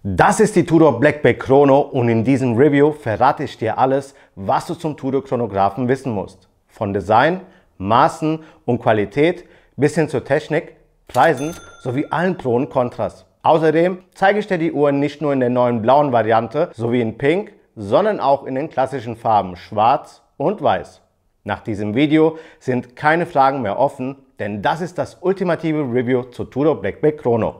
Das ist die Tudor Black Bay Chrono und in diesem Review verrate ich dir alles, was du zum Tudor Chronographen wissen musst. Von Design, Maßen und Qualität bis hin zur Technik, Preisen sowie allen Pro und Kontras. Außerdem zeige ich dir die Uhr nicht nur in der neuen blauen Variante sowie in Pink, sondern auch in den klassischen Farben Schwarz und Weiß. Nach diesem Video sind keine Fragen mehr offen, denn das ist das ultimative Review zur Tudor Black Bay Chrono.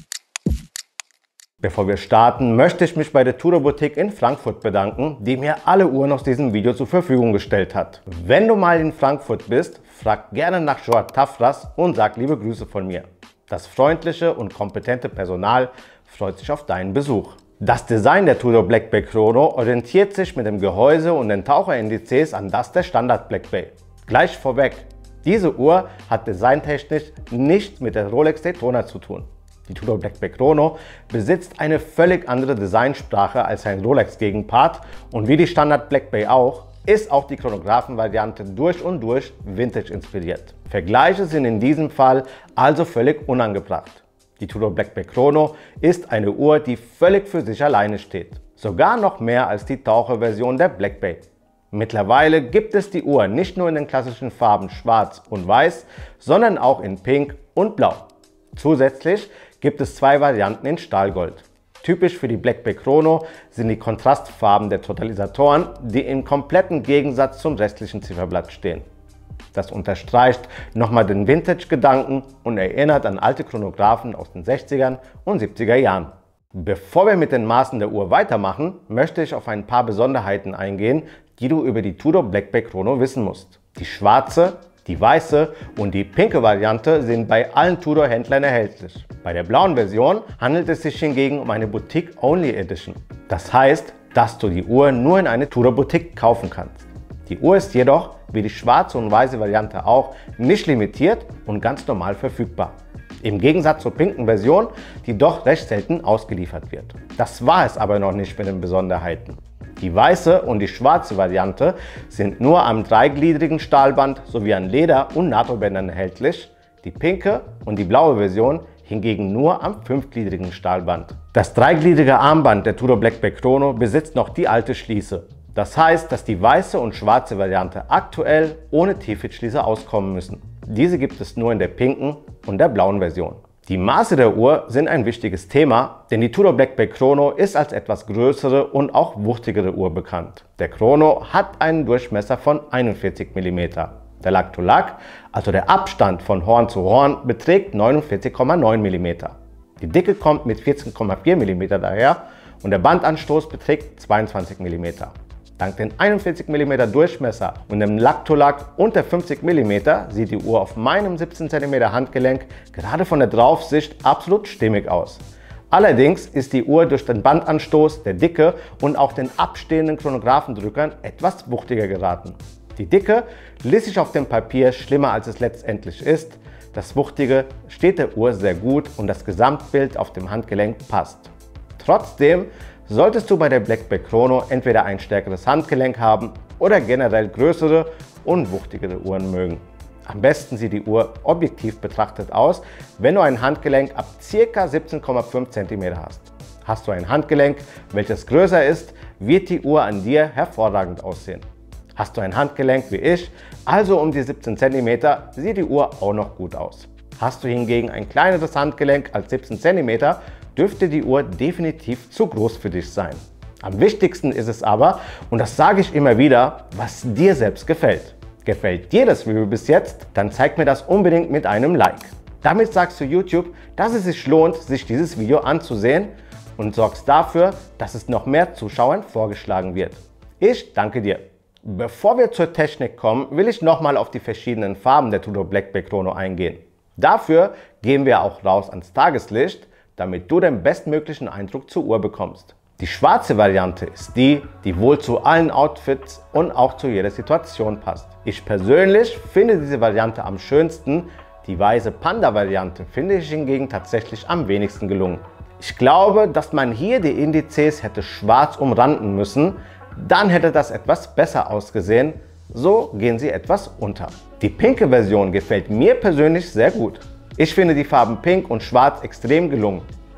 Bevor wir starten, möchte ich mich bei der Tudor Boutique in Frankfurt bedanken, die mir alle Uhren aus diesem Video zur Verfügung gestellt hat. Wenn du mal in Frankfurt bist, frag gerne nach Joao Tafras und sag liebe Grüße von mir. Das freundliche und kompetente Personal freut sich auf deinen Besuch. Das Design der Tudor Black Bay Chrono orientiert sich mit dem Gehäuse und den Taucherindizes an das der Standard Black Bay. Gleich vorweg, diese Uhr hat designtechnisch nichts mit der Rolex Daytona zu tun. Die Tudor Black Bay Chrono besitzt eine völlig andere Designsprache als ein Rolex-Gegenpart und wie die Standard Black Bay auch, ist auch die Chronographen-Variante durch und durch Vintage inspiriert. Vergleiche sind in diesem Fall also völlig unangebracht. Die Tudor Black Bay Chrono ist eine Uhr, die völlig für sich alleine steht. Sogar noch mehr als die Taucherversion der Black Bay. Mittlerweile gibt es die Uhr nicht nur in den klassischen Farben Schwarz und Weiß, sondern auch in Pink und Blau. Zusätzlich gibt es zwei Varianten in Stahlgold. Typisch für die Black Bay Chrono sind die Kontrastfarben der Totalisatoren, die im kompletten Gegensatz zum restlichen Zifferblatt stehen. Das unterstreicht nochmal den Vintage-Gedanken und erinnert an alte Chronographen aus den 60er und 70er Jahren. Bevor wir mit den Maßen der Uhr weitermachen, möchte ich auf ein paar Besonderheiten eingehen, die du über die Tudor Black Bay Chrono wissen musst. Die schwarze, die weiße und die pinke Variante sind bei allen Tudor-Händlern erhältlich. Bei der blauen Version handelt es sich hingegen um eine Boutique-Only Edition. Das heißt, dass du die Uhr nur in eine Tudor Boutique kaufen kannst. Die Uhr ist jedoch, wie die schwarze und weiße Variante auch, nicht limitiert und ganz normal verfügbar. Im Gegensatz zur pinken Version, die doch recht selten ausgeliefert wird. Das war es aber noch nicht mit den Besonderheiten. Die weiße und die schwarze Variante sind nur am dreigliedrigen Stahlband sowie an Leder- und NATO-Bändern erhältlich, die pinke und die blaue Version hingegen nur am fünfgliedrigen Stahlband. Das dreigliedrige Armband der Tudor Black Bay Chrono besitzt noch die alte Schließe. Das heißt, dass die weiße und schwarze Variante aktuell ohne T-Fit-Schließe auskommen müssen. Diese gibt es nur in der pinken und der blauen Version. Die Maße der Uhr sind ein wichtiges Thema, denn die Tudor Black Bay Chrono ist als etwas größere und auch wuchtigere Uhr bekannt. Der Chrono hat einen Durchmesser von 41 mm. Der Lack-to-Lack, also der Abstand von Horn zu Horn, beträgt 49,9 mm. Die Dicke kommt mit 14,4 mm daher und der Bandanstoß beträgt 22 mm. Dank den 41 mm Durchmesser und dem Lack-to-Lack unter 50 mm sieht die Uhr auf meinem 17 cm Handgelenk gerade von der Draufsicht absolut stimmig aus. Allerdings ist die Uhr durch den Bandanstoß, der Dicke und auch den abstehenden Chronographendrückern etwas wuchtiger geraten. Die Dicke liest sich auf dem Papier schlimmer als es letztendlich ist. Das Wuchtige steht der Uhr sehr gut und das Gesamtbild auf dem Handgelenk passt. Trotzdem solltest du bei der Black Bay Chrono entweder ein stärkeres Handgelenk haben oder generell größere und wuchtigere Uhren mögen. Am besten sieht die Uhr objektiv betrachtet aus, wenn du ein Handgelenk ab ca. 17,5 cm hast. Hast du ein Handgelenk, welches größer ist, wird die Uhr an dir hervorragend aussehen. Hast du ein Handgelenk wie ich, also um die 17 cm, sieht die Uhr auch noch gut aus. Hast du hingegen ein kleineres Handgelenk als 17 cm, dürfte die Uhr definitiv zu groß für dich sein. Am wichtigsten ist es aber, und das sage ich immer wieder, was dir selbst gefällt. Gefällt dir das Review bis jetzt? Dann zeig mir das unbedingt mit einem Like. Damit sagst du YouTube, dass es sich lohnt, sich dieses Video anzusehen und sorgst dafür, dass es noch mehr Zuschauern vorgeschlagen wird. Ich danke dir. Bevor wir zur Technik kommen, will ich nochmal auf die verschiedenen Farben der Tudor Black Bay Chrono eingehen. Dafür gehen wir auch raus ans Tageslicht, damit du den bestmöglichen Eindruck zur Uhr bekommst. Die schwarze Variante ist die, die wohl zu allen Outfits und auch zu jeder Situation passt. Ich persönlich finde diese Variante am schönsten, die weiße Panda-Variante finde ich hingegen tatsächlich am wenigsten gelungen. Ich glaube, dass man hier die Indizes hätte schwarz umranden müssen, dann hätte das etwas besser ausgesehen, so gehen sie etwas unter. Die pinke Version gefällt mir persönlich sehr gut. Ich finde die Farben Pink und Schwarz extrem gelungen.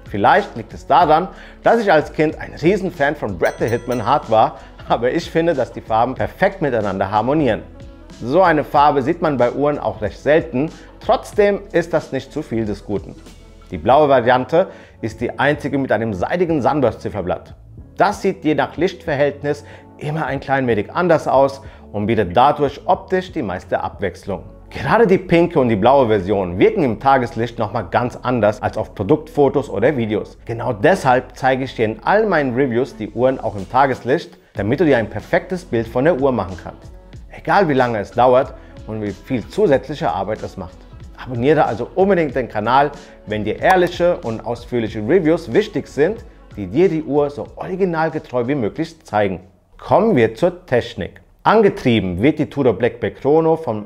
Vielleicht liegt es daran, dass ich als Kind ein Riesenfan von Bret the Hitman Hart war, aber ich finde, dass die Farben perfekt miteinander harmonieren. So eine Farbe sieht man bei Uhren auch recht selten, trotzdem ist das nicht zu viel des Guten. Die blaue Variante ist die einzige mit einem seidigen Sunburst-Zifferblatt. Das sieht je nach Lichtverhältnis immer ein klein wenig anders aus und bietet dadurch optisch die meiste Abwechslung. Gerade die pinke und die blaue Version wirken im Tageslicht nochmal ganz anders als auf Produktfotos oder Videos. Genau deshalb zeige ich dir in all meinen Reviews die Uhren auch im Tageslicht, damit du dir ein perfektes Bild von der Uhr machen kannst. Egal wie lange es dauert und wie viel zusätzliche Arbeit es macht. Abonniere also unbedingt den Kanal, wenn dir ehrliche und ausführliche Reviews wichtig sind, die dir die Uhr so originalgetreu wie möglich zeigen. Kommen wir zur Technik. Angetrieben wird die Tudor Black Bay Chrono vom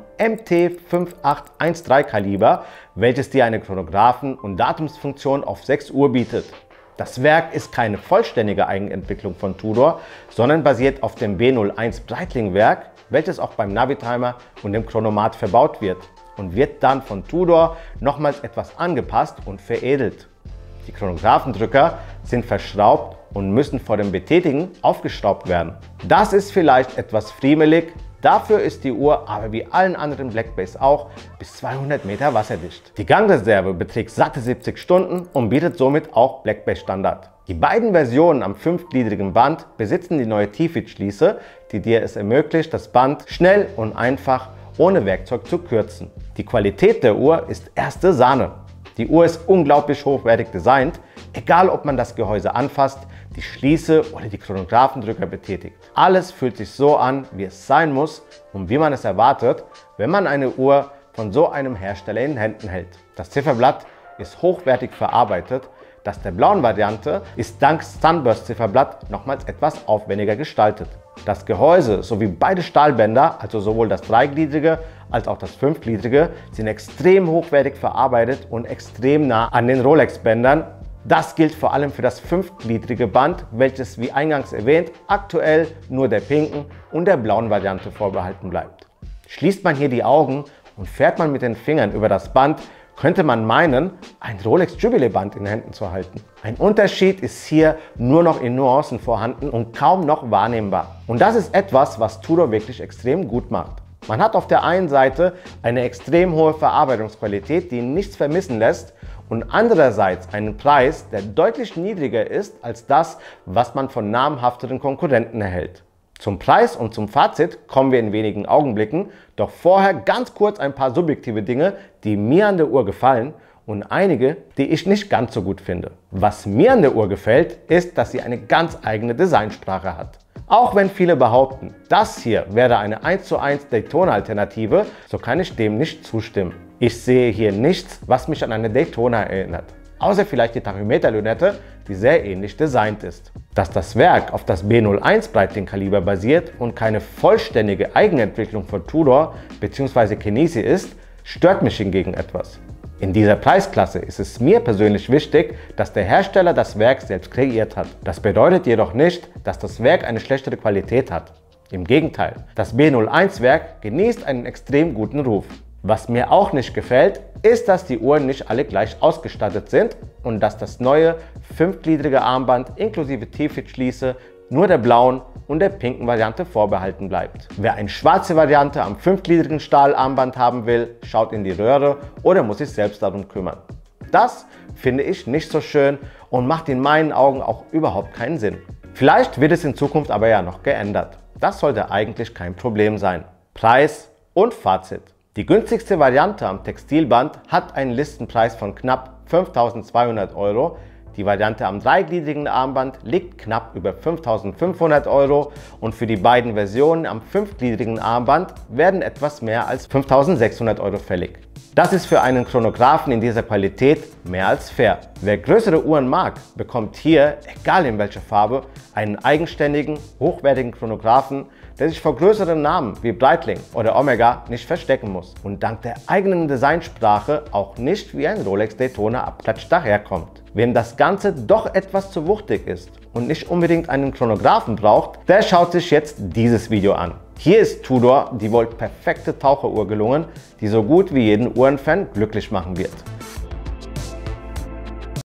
MT5813 Kaliber, welches dir eine Chronographen- und Datumsfunktion auf 6 Uhr bietet. Das Werk ist keine vollständige Eigenentwicklung von Tudor, sondern basiert auf dem B01 Breitling-Werk, welches auch beim Navitimer und dem Chronomat verbaut wird und wird dann von Tudor nochmals etwas angepasst und veredelt. Die Chronographendrücker sind verschraubt und müssen vor dem Betätigen aufgeschraubt werden. Das ist vielleicht etwas friemelig, dafür ist die Uhr aber wie allen anderen Black Bays auch bis 200 Meter wasserdicht. Die Gangreserve beträgt satte 70 Stunden und bietet somit auch Black Bay Standard. Die beiden Versionen am 5gliedrigen Band besitzen die neue T-Fit-Schließe, die dir es ermöglicht, das Band schnell und einfach ohne Werkzeug zu kürzen. Die Qualität der Uhr ist erste Sahne. Die Uhr ist unglaublich hochwertig designt, egal ob man das Gehäuse anfasst, die Schließe oder die Chronographendrücker betätigt. Alles fühlt sich so an, wie es sein muss und wie man es erwartet, wenn man eine Uhr von so einem Hersteller in Händen hält. Das Zifferblatt ist hochwertig verarbeitet, das der blauen Variante ist dank Sunburst Zifferblatt nochmals etwas aufwendiger gestaltet. Das Gehäuse sowie beide Stahlbänder, also sowohl das 3gliedrige als auch das 5gliedrige, sind extrem hochwertig verarbeitet und extrem nah an den Rolex-Bändern. Das gilt vor allem für das 5gliedrige Band, welches wie eingangs erwähnt aktuell nur der pinken und der blauen Variante vorbehalten bleibt. Schließt man hier die Augen und fährt man mit den Fingern über das Band, könnte man meinen, ein Rolex Jubilee Band in den Händen zu halten. Ein Unterschied ist hier nur noch in Nuancen vorhanden und kaum noch wahrnehmbar. Und das ist etwas, was Tudor wirklich extrem gut macht. Man hat auf der einen Seite eine extrem hohe Verarbeitungsqualität, die nichts vermissen lässt, und andererseits einen Preis, der deutlich niedriger ist als das, was man von namhafteren Konkurrenten erhält. Zum Preis und zum Fazit kommen wir in wenigen Augenblicken, doch vorher ganz kurz ein paar subjektive Dinge, die mir an der Uhr gefallen und einige, die ich nicht ganz so gut finde. Was mir an der Uhr gefällt, ist, dass sie eine ganz eigene Designsprache hat. Auch wenn viele behaupten, das hier wäre eine 1:1 Daytona-Alternative, so kann ich dem nicht zustimmen. Ich sehe hier nichts, was mich an eine Daytona erinnert. Außer vielleicht die Tachymeter-Lünette, die sehr ähnlich designt ist. Dass das Werk auf das B01 Breitling-Kaliber basiert und keine vollständige Eigenentwicklung von Tudor bzw. Kenissi ist, stört mich hingegen etwas. In dieser Preisklasse ist es mir persönlich wichtig, dass der Hersteller das Werk selbst kreiert hat. Das bedeutet jedoch nicht, dass das Werk eine schlechtere Qualität hat. Im Gegenteil, das B01 Werk genießt einen extrem guten Ruf. Was mir auch nicht gefällt, ist, dass die Uhren nicht alle gleich ausgestattet sind und dass das neue 5gliedrige Armband inklusive T-Fit-Schließe nur der blauen und der pinken Variante vorbehalten bleibt. Wer eine schwarze Variante am 5gliedrigen Stahlarmband haben will, schaut in die Röhre oder muss sich selbst darum kümmern. Das finde ich nicht so schön und macht in meinen Augen auch überhaupt keinen Sinn. Vielleicht wird es in Zukunft aber ja noch geändert. Das sollte eigentlich kein Problem sein. Preis und Fazit. Die günstigste Variante am Textilband hat einen Listenpreis von knapp 5.200 €. Die Variante am 3gliedrigen Armband liegt knapp über 5.500 € und für die beiden Versionen am 5gliedrigen Armband werden etwas mehr als 5.600 € fällig. Das ist für einen Chronographen in dieser Qualität mehr als fair. Wer größere Uhren mag, bekommt hier, egal in welcher Farbe, einen eigenständigen, hochwertigen Chronographen, der sich vor größeren Namen wie Breitling oder Omega nicht verstecken muss und dank der eigenen Designsprache auch nicht wie ein Rolex Daytona abklatscht daherkommt. Wem das Ganze doch etwas zu wuchtig ist und nicht unbedingt einen Chronographen braucht, der schaut sich jetzt dieses Video an. Hier ist Tudor die wohl perfekte Taucheruhr gelungen, die so gut wie jeden Uhrenfan glücklich machen wird.